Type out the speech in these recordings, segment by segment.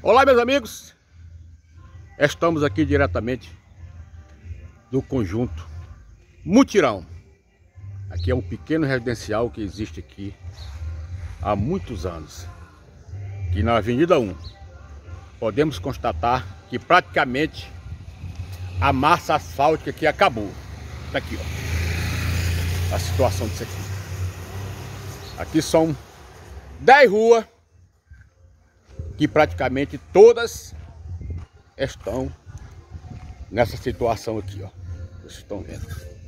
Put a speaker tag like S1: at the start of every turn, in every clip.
S1: Olá, meus amigos, estamos aqui diretamente do conjunto Mutirão. Aqui é um pequeno residencial que existe aqui há muitos anos. Aqui na Avenida 1 podemos constatar que praticamente a massa asfáltica aqui acabou. Tá aqui, ó, a situação disso aqui. Aqui são 10 ruas que praticamente todas estão nessa situação aqui, ó. Vocês estão vendo.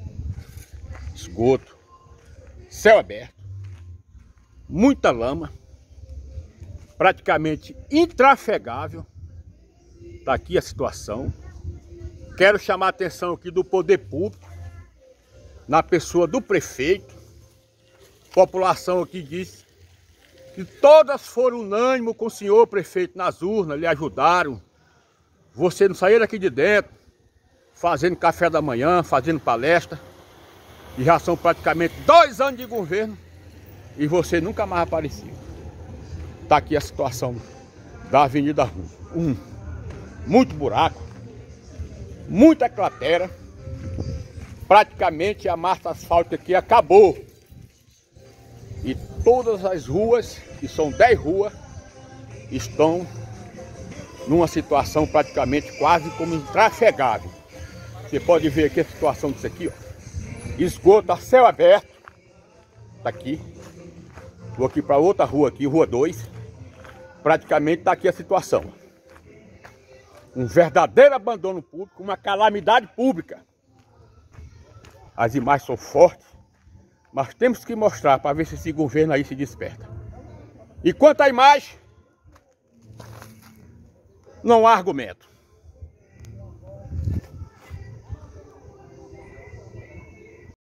S1: Esgoto, céu aberto, muita lama, praticamente intrafegável. Tá aqui a situação. Quero chamar a atenção aqui do poder público, na pessoa do prefeito. A população aqui diz que todas foram unânimes com o senhor prefeito nas urnas, lhe ajudaram. Você não saiu daqui de dentro, fazendo café da manhã, fazendo palestra. E já são praticamente 2 anos de governo e você nunca mais apareceu. Tá aqui a situação da Avenida 1. Muito buraco, muita cratera. Praticamente a massa asfáltica aqui acabou. E todas as ruas, que são 10 ruas, estão numa situação praticamente quase como intrafegável. Você pode ver aqui a situação disso aqui, ó. Esgoto a céu aberto. Tá aqui. Vou aqui para outra rua aqui, rua 2. Praticamente tá aqui a situação. Um verdadeiro abandono público, uma calamidade pública. As imagens são fortes, mas temos que mostrar para ver se esse governo aí se desperta. E quanto à imagem, não há argumento.